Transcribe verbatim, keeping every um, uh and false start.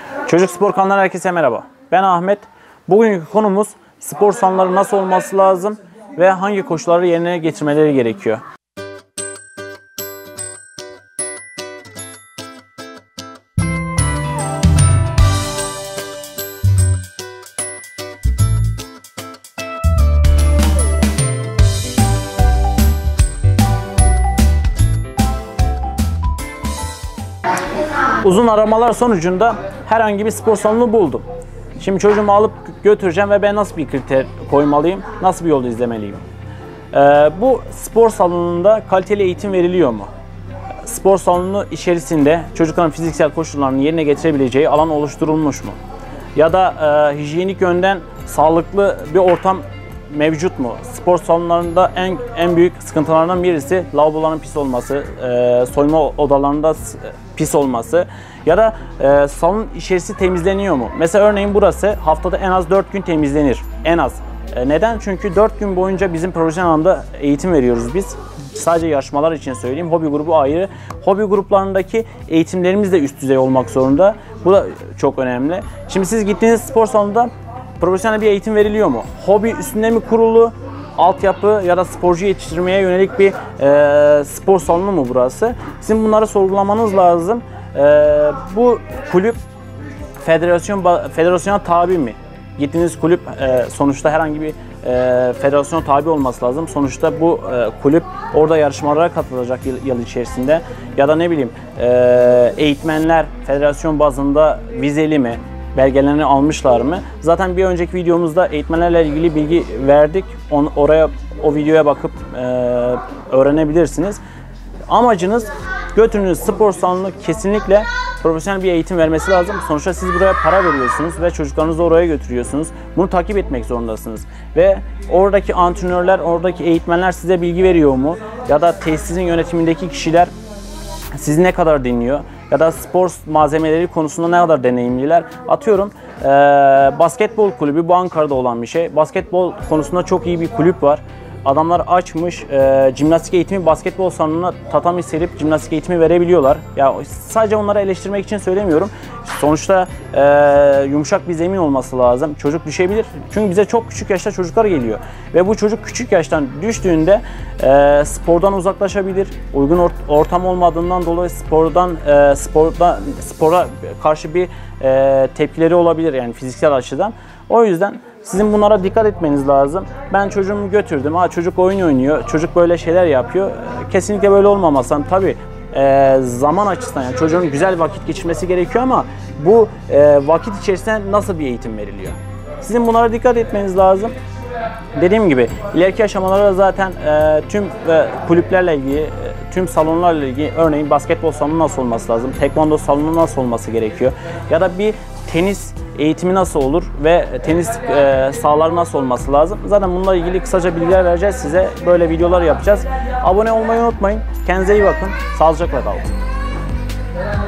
Çocuk Spor kanalından herkese merhaba. Ben Ahmet. Bugünkü konumuz spor salonları nasıl olması lazım ve hangi koşulları yerine getirmeleri gerekiyor. Uzun aramalar sonucunda herhangi bir spor salonu buldum. Şimdi çocuğumu alıp götüreceğim ve ben nasıl bir kriter koymalıyım, nasıl bir yolu izlemeliyim? Ee, bu spor salonunda kaliteli eğitim veriliyor mu? Spor salonu içerisinde çocukların fiziksel koşullarını yerine getirebileceği alan oluşturulmuş mu? Ya da e, hijyenik yönden sağlıklı bir ortam mevcut mu? Spor salonlarında en en büyük sıkıntılardan birisi lavaboların pis olması, e, soyunma odalarında pis olması ya da e, salon içerisi temizleniyor mu? Mesela örneğin burası haftada en az dört gün temizlenir. En az. E, neden? Çünkü dört gün boyunca bizim profesyonel alanda eğitim veriyoruz biz. Sadece yarışmalar için söyleyeyim. Hobi grubu ayrı. Hobi gruplarındaki eğitimlerimiz de üst düzey olmak zorunda. Bu da çok önemli. Şimdi siz gittiğiniz spor salonunda profesyonel bir eğitim veriliyor mu? Hobi üstünde mi kurulu? Altyapı ya da sporcu yetiştirmeye yönelik bir e, spor salonu mu burası? Sizin bunları sorgulamanız lazım. E, bu kulüp federasyon federasyona tabi mi? Gittiğiniz kulüp e, sonuçta herhangi bir e, federasyona tabi olması lazım. Sonuçta bu e, kulüp orada yarışmalara katılacak yıl, yıl içerisinde. Ya da ne bileyim e, eğitmenler federasyon bazında vizeli mi? Belgelerini almışlar mı? Zaten bir önceki videomuzda eğitmenlerle ilgili bilgi verdik. On, oraya o videoya bakıp e, öğrenebilirsiniz. Amacınız götürdüğünüz spor salonu kesinlikle profesyonel bir eğitim vermesi lazım. Sonuçta siz buraya para veriyorsunuz ve çocuklarınızı oraya götürüyorsunuz. Bunu takip etmek zorundasınız. Ve oradaki antrenörler, oradaki eğitmenler size bilgi veriyor mu? Ya da tesisin yönetimindeki kişiler sizi ne kadar dinliyor? Ya da spor malzemeleri konusunda ne kadar deneyimliler? Atıyorum e, basketbol kulübü, bu Ankara'da olan bir şey. Basketbol konusunda çok iyi bir kulüp var. Adamlar açmış, e, jimnastik eğitimi basketbol salonuna tatami serip jimnastik eğitimi verebiliyorlar. Ya sadece onları eleştirmek için söylemiyorum. Sonuçta e, yumuşak bir zemin olması lazım. Çocuk düşebilir. Çünkü bize çok küçük yaşta çocuklar geliyor. Ve bu çocuk küçük yaştan düştüğünde e, spordan uzaklaşabilir. Uygun ort ortam olmadığından dolayı spordan e, sporda spora karşı bir e, tepkileri olabilir, yani fiziksel açıdan. O yüzden sizin bunlara dikkat etmeniz lazım. Ben çocuğumu götürdüm. Ha, çocuk oyun oynuyor. Çocuk böyle şeyler yapıyor. Kesinlikle böyle olmaması. Tabii e, zaman açısından yani çocuğun güzel vakit geçirmesi gerekiyor ama bu e, vakit içerisinde nasıl bir eğitim veriliyor? Sizin bunlara dikkat etmeniz lazım. Dediğim gibi ileriki aşamalarda zaten e, tüm e, kulüplerle ilgili, e, tüm salonlarla ilgili, örneğin basketbol salonu nasıl olması lazım, tekvando salonu nasıl olması gerekiyor ya da bir tenis eğitimi nasıl olur ve tenis e, sahaları nasıl olması lazım. Zaten bununla ilgili kısaca bilgiler vereceğiz size. Böyle videolar yapacağız. Abone olmayı unutmayın. Kendinize iyi bakın. Sağlıcakla kalın.